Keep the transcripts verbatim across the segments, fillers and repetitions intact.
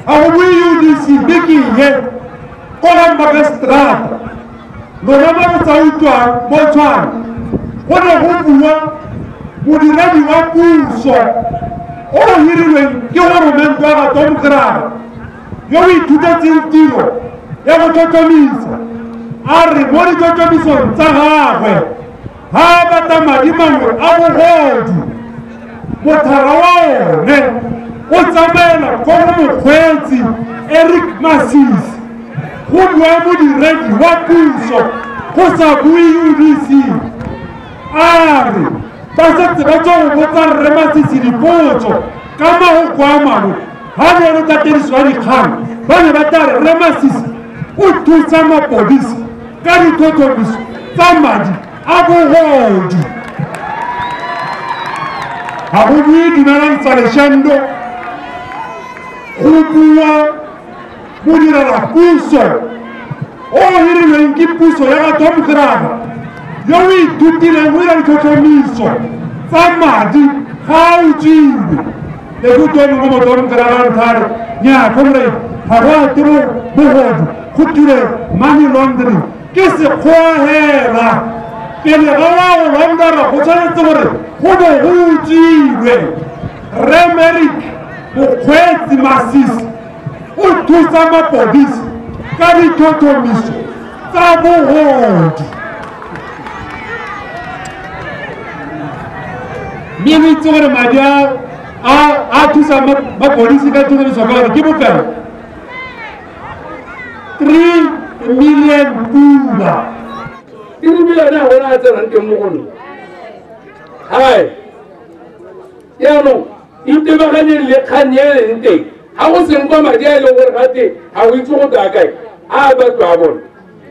a go U D C biki he ko la magistrata lona ba tsa utlwa mo tshwana go ne go bua modiredi wa puso o hirilweng ke goromento wa ga Tom Graba yo o ithutetseng tiro ya go tlhotlhomisa a re mo ditlhotlhomisong tsa gagwe ga batla madi mangwe a bogodu mothara wa one o tsamaela ko go mokgweetsi Eric Masisi go bua modiredi wa puso go sa bue U D C a re ba setse ba tswa go botsa Rre Masisi dipotso ka magoko a mangwe ga ne re tla tiriso ya dikgang ba ne ba tla re Rre Masisi o thusa mapodisi ka ditlhotlhomiso tsa madi a bogodu ga go bue Dumelang Tsaleshando go bua modirelapuso o hirilweng ke puso ya ga Tom Graba yo o ithutileng go dira ditlhotlhomiso tsa madi ga o tswile le go tone go mo Tom Graba nthare nya comrade ga go a tiro bogodu go tire money laundering ke sekgowa hela pele ga wa go laundera go tshwanetse gore go bo go tswilwe Rre Merrick mokgweetsi Masisi o thusa mapodisi ka ditlhotlhomiso tsa bogodu mme o itse gore madi a thusa mapodisi ka ditlhotlhomiso ka gore ke bokae three million pula three million ya gona a tsenang teng mo gone hai yaanong itebaganye le kgang e leng teng ga go seng kwa madi a e leng gore ga teng ga o itse go tla kae a batho a bone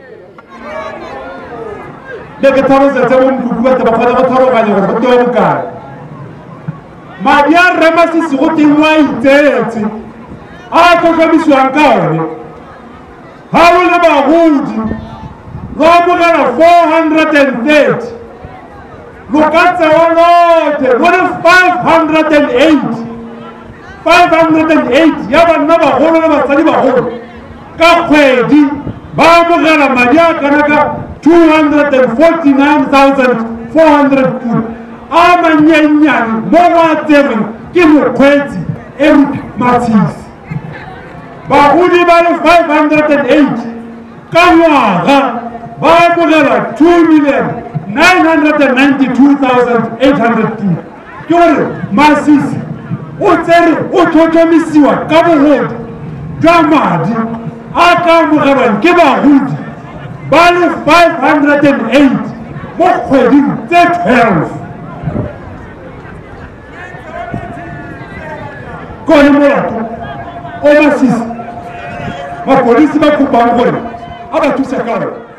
le ke tlhalosetse bo mokhubu batho ba kgona go tlhaloganya gore go tewa bokae madi a Rre Masisi go teng wa itseetse a tlhotlhomisiwang ka one ga o le bagodi lo amogela four hundred and thirty lo ka tsewa lotlhe lo le five hundred and eight five hundred and eight ya banna bagolo le batsadi bagolo ka kgwedi ba amogela madi a kana ka two hundred and forty-nine thousand four hundred pula a manyenyane mo go a tserweng ke mokgweetsi Eric Masisi bagodi ba le five hundred and eight ka ngwaga ba amogela two million nine hundred and ninety-two thousand eight hundred pula ke gore Masisi o tsere o tlhotlhomisiwa ka bogodu jwa madi a ka amogelwang ke bagodi ba le five hundred and eight mo kgweding tse twelve kone molato o Masisi mapodisi ba kopang gore a ba thusa ka